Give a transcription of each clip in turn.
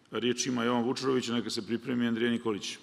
Riječ ima Jovan Vučurović, neka se pripremi Andrija Nikolić.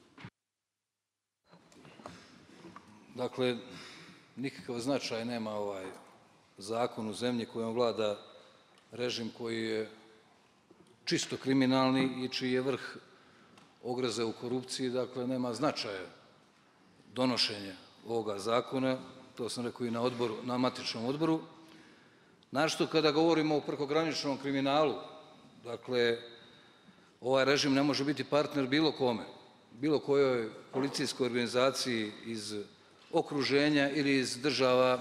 Dakle, nikakav značaj nema ovaj zakon u zemlji kojom vlada režim koji je čisto kriminalni i čiji je vrh ogreze u korupciji, dakle, nema značaja donošenja ovoga zakona, to sam rekao i na matičnom odboru. Našto kada govorimo o prekograničnom kriminalu, dakle, ovaj režim ne može biti partner bilo kome, bilo kojoj policijskoj organizaciji iz okruženja ili iz država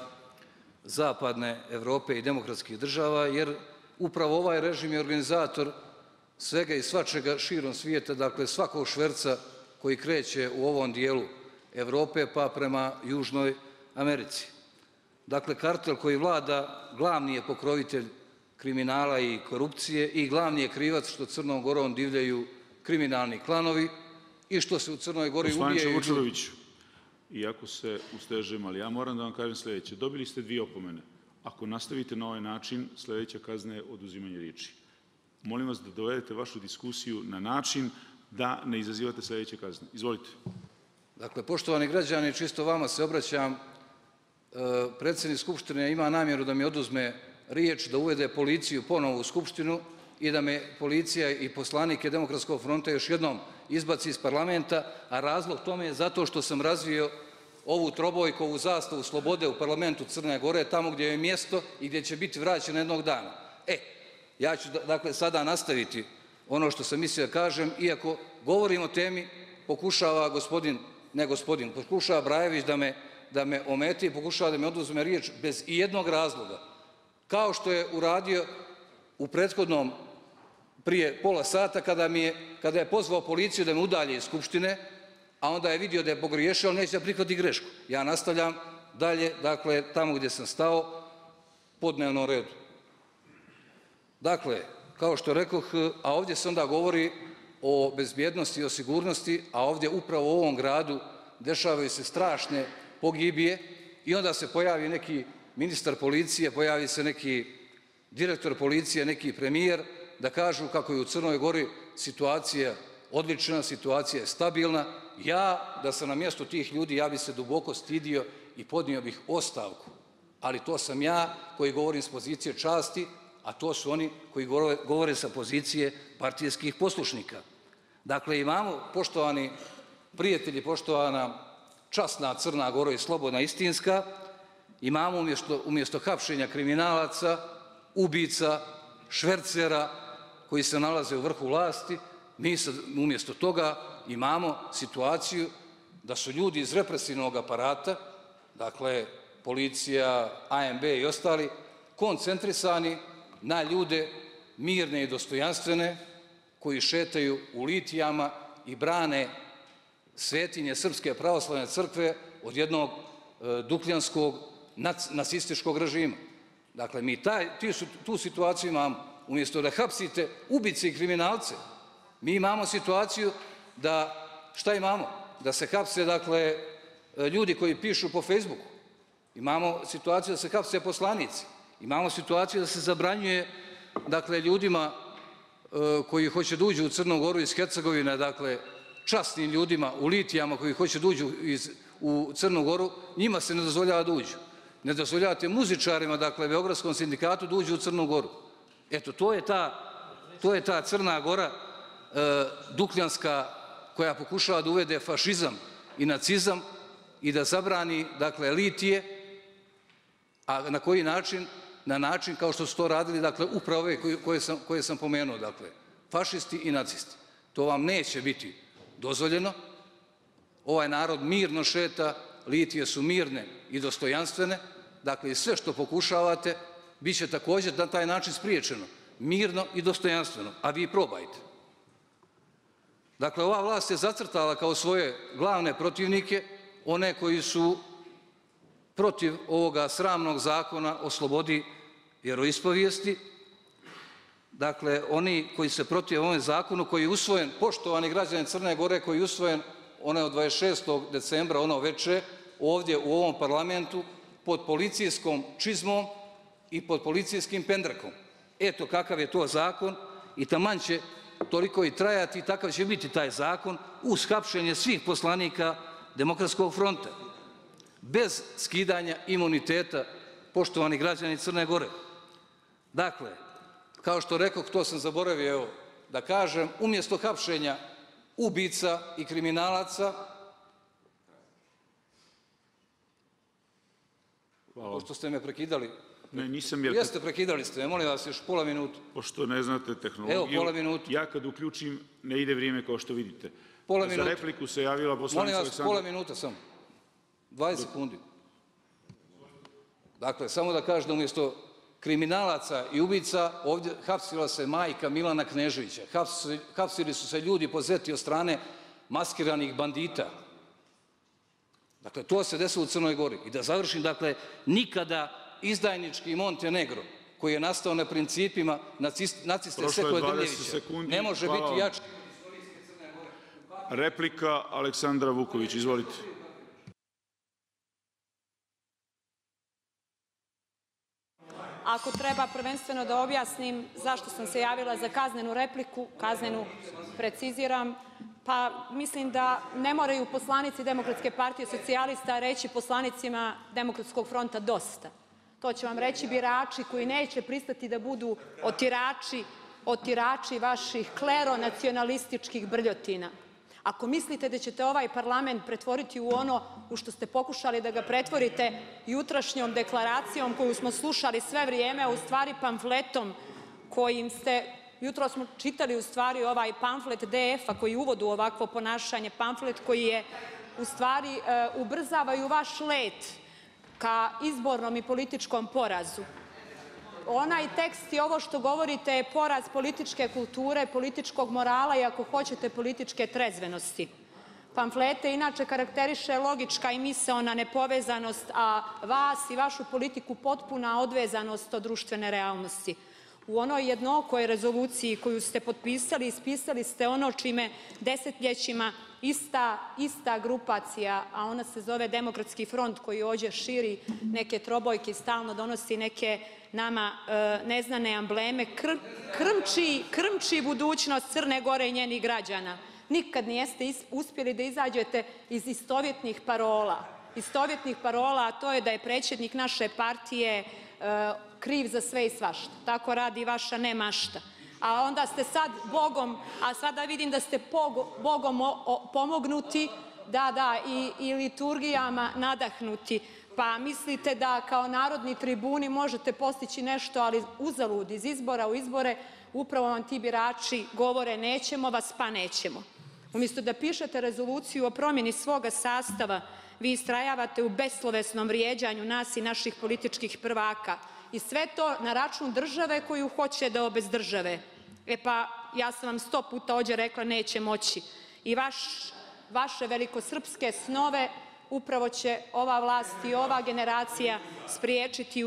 zapadne Evrope i demokratskih država, jer upravo ovaj režim je organizator svega i svačega širom svijeta, dakle svakog šverca koji kreće u ovom dijelu Evrope pa prema Južnoj Americi. Dakle, kartel koji vlada glavni je pokrovitelj kriminala i korupcije i glavni je krivac što Crnom Gorom divljaju kriminalni klanovi i što se u Crnoj Gori ubijaju. Poslaniče Vučuroviću, iako se ustežem, ali ja moram da vam kažem sljedeće. Dobili ste 2 opomene. Ako nastavite na ovaj način, sljedeća kazna je oduzimanje riječi. Molim vas da dovedete vašu diskusiju na način da ne izazivate sljedeće kazne. Izvolite. Dakle, poštovani građani, čisto vama se obraćam. Predsjednik Skupštine ima namjeru da mi oduzme riječ, da uvede policiju ponovo u Skupštinu i da me policija i poslanike Demokratskog fronta još jednom izbaci iz parlamenta, a razlog tome je zato što sam razvio ovu trobojku, ovu zastavu slobode u parlamentu Crne Gore, tamo gdje je mjesto i gdje će biti vraćeno jednog dana. Ja ću dakle sada nastaviti ono što sam mislio da kažem, iako govorim o temi, pokušava pokušava Brajević da me ometi i pokušava da me oduzme riječ bez ijednog razloga. Kao što je uradio u prethodnom prije pola sata kada je pozvao policiju da me udalje iz Skupštine, a onda je vidio da je pogriješio, ali neće da prihvati grešku. Ja nastavljam dalje, dakle, tamo gdje sam stao, po dnevnom redu. Dakle, kao što rekoh, a ovdje se onda govori o bezbjednosti i o sigurnosti, a ovdje upravo u ovom gradu dešavaju se strašne pogibije i onda se pojavi neki ministar policije, pojavi se neki direktor policije, neki premijer, da kažu kako je u Crnoj Gori situacija odlična, situacija je stabilna. Ja, da sam na mjestu tih ljudi, ja bih se duboko stidio i podnio bih ostavku. Ali to sam ja koji govorim s pozicije časti, a to su oni koji govore sa pozicije partijskih poslušnika. Dakle, imamo, poštovani prijatelji, poštovana časna Crna Gora i slobodna istinska, imamo umjesto hapšenja kriminalaca, ubica, švercera koji se nalaze u vrhu vlasti, mi umjesto toga imamo situaciju da su ljudi iz represivnog aparata, dakle policija, ANB i ostali, koncentrisani na ljude mirne i dostojanstvene koji šetaju u litijama i brane svetinje Srpske pravoslavne crkve od jednog dukljanskog nacističkog režima. Dakle, mi tu situaciju imamo. Umjesto da hapsite ubice i kriminalce, mi imamo situaciju da, šta imamo? Da se hapse, dakle, ljudi koji pišu po Facebooku. Imamo situaciju da se hapse poslanici. Imamo situaciju da se zabranjuje, dakle, ljudima koji hoće da uđu u Crnu Goru iz Hercegovine, dakle, časnim ljudima u litijama koji hoće da uđu u Crnu Goru, njima se ne dozvoljava da uđu. Ne dozvoljavate muzičarima, dakle, Beogradskom sindikatu da uđu u Crnu Goru. Eto, to je ta Crna Gora dukljanska koja pokušava da uvede fašizam i nacizam i da zabrani, dakle, litije, a na koji način? Na način kao što su to radili, dakle, upravo ove koje sam pomenuo, dakle, fašisti i nacisti. To vam neće biti dozvoljeno. Ovaj narod mirno šeta, litije su mirne i dostojanstvene, dakle, i sve što pokušavate bit će također na taj način spriječeno, mirno i dostojanstveno, a vi probajte. Dakle, ova vlast je zacrtala kao svoje glavne protivnike one koji su protiv ovoga sramnog zakona o slobodi vjeroispovijesti, dakle, oni koji se protive ovom zakonu koji je usvojen, poštovani građani Crne Gore, koji je usvojen od 26. decembra, ono veče, ovdje u ovom parlamentu, pod policijskom čizmom i pod policijskim pendrekom. Eto kakav je to zakon i taman će toliko i trajati i takav će biti taj zakon uz hapšenje svih poslanika Demokratskog fronta. Bez skidanja imuniteta, poštovani građani Crne Gore. Dakle, kao što rekoh, to sam zaboravio da kažem, umjesto hapšenja ubica i kriminalaca, pošto ste me prekidali, Ne, nisam jeste prekidali ste me, molim vas još pola minuta. Pošto ne znate tehnologiju, Evo, pola minuta. ja kad uključim ne ide vrijeme kao što vidite. Pola Za minuta. repliku se javila poslanica Molim vas, Aleksandra. pola minuta samo. 20 sekundi. Dakle, samo da kažem da umjesto kriminalaca i ubica ovdje hapsila se majka Milana Kneževića. Hapsili su se ljudi pozeti od strane maskiranih bandita. Dakle, to se desilo u Crnoj Gori. I da završim, dakle, nikada izdajnički Montenegro, koji je nastao na principima naciste Sekove Drljevića, ne može biti jači. Replika Aleksandra Vuković, izvolite. Ako treba prvenstveno da objasnim zašto sam se javila za kaznenu repliku, kaznenu preciziram, pa mislim da ne moraju poslanici Demokratske partije socijalista reći poslanicima Demokratskog fronta dosta. To će vam reći birači koji neće pristati da budu otirači vaših kleronacionalističkih brljotina. Ako mislite da ćete ovaj parlament pretvoriti u ono u što ste pokušali da ga pretvorite jutrašnjom deklaracijom koju smo slušali sve vrijeme, u stvari pamfletom kojim ste, jutro smo čitali u stvari ovaj pamflet DF-a koji uvodi u ovakvo ponašanje, pamflet koji je u stvari ubrzavaju vaš let ka izbornom i političkom porazu. Onaj tekst i ovo što govorite je poraz političke kulture, političkog morala i ako hoćete političke trezvenosti. Pamflete inače karakteriše logička i misaona nepovezanost, a vas i vašu politiku potpuna odvezanost od društvene realnosti. U onoj jednokoj rezoluciji koju ste potpisali, ispisali ste ono čime desetljećima ista grupacija, a ona se zove Demokratski front koji ovdje širi neke trobojke i stalno donosi neke nama neznane ambleme, krmči budućnost Crne Gore i njenih građana. Nikad niste uspjeli da izađete iz istovjetnih parola, a to je da je predsjednik naše partije kriv za sve i svašta. Tako radi vaša nemašta. A onda ste sad Bogom, a sada vidim da ste Bogom pomognuti, i liturgijama nadahnuti, pa mislite da kao narodni tribuni možete postići nešto, ali uzalud, iz izbora u izbore upravo vam ti birači govore nećemo vas, pa nećemo. Umjesto da pišete rezoluciju o promjeni svoga sastava, vi istrajavate u beslovesnom vrijeđanju nas i naših političkih prvaka. I sve to na račun države koju hoće da obezdržave. Pa ja sam vam 100 puta ovdje rekla neće moći. I vaše velikosrpske snove upravo će ova vlast i ova generacija spriječiti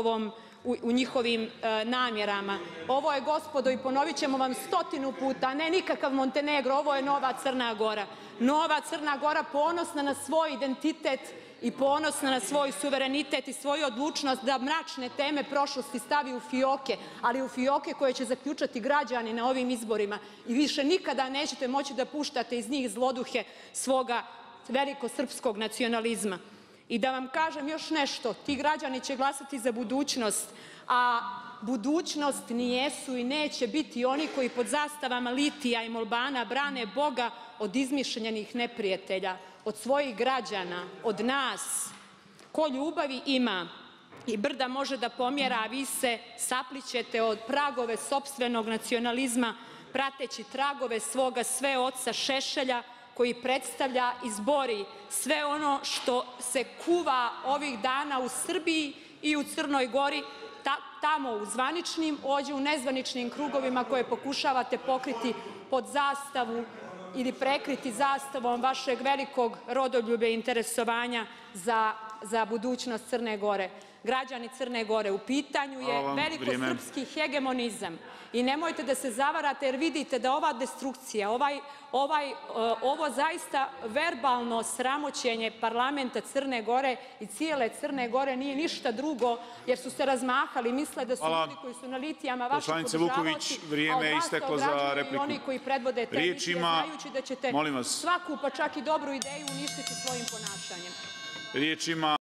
u njihovim namjerama. Ovo je, gospodo, i ponovit ćemo vam 100 puta, ne nikakav Montenegro, ovo je nova Crna Gora. Nova Crna Gora ponosna na svoj identitet i ponosna na svoj suverenitet i svoju odlučnost da mračne teme prošlosti stavi u fioke, ali u fioke koje će zaključati građani na ovim izborima. I više nikada nećete moći da puštate iz njih zloduhe svoga velikosrpskog nacionalizma. I da vam kažem još nešto, ti građani će glasati za budućnost, a budućnost nijesu i neće biti oni koji pod zastavama litija i molbana brane Boga od izmišljenih neprijatelja, od svojih građana, od nas. Ko ljubavi ima i brda može da pomjera, a vi se saplićete od pragove sopstvenog nacionalizma, prateći tragove svoga sveoca Šešelja, koji predstavlja i zbori sve ono što se kuva ovih dana u Srbiji i u Crnoj Gori, tamo u zvaničnim, ovdje u nezvaničnim krugovima koje pokušavate pokriti pod zastavu ili prekriti zastavom vašeg velikog rodoljublja i interesovanja za budućnost Crne Gore. građani Crne Gore. U pitanju je velikosrpski hegemonizam. I nemojte da se zavarate jer vidite da ova destrukcija, ovo zaista verbalno sramoćenje parlamenta Crne Gore i cijele Crne Gore nije ništa drugo jer su se razmahali, misle da su ljudi koji su na litijama vaši podržavaoci, a od vas se ograđuju i oni koji predvode te litije, znajući da ćete svaku, pa čak i dobru ideju uništiti svojim ponašanjem.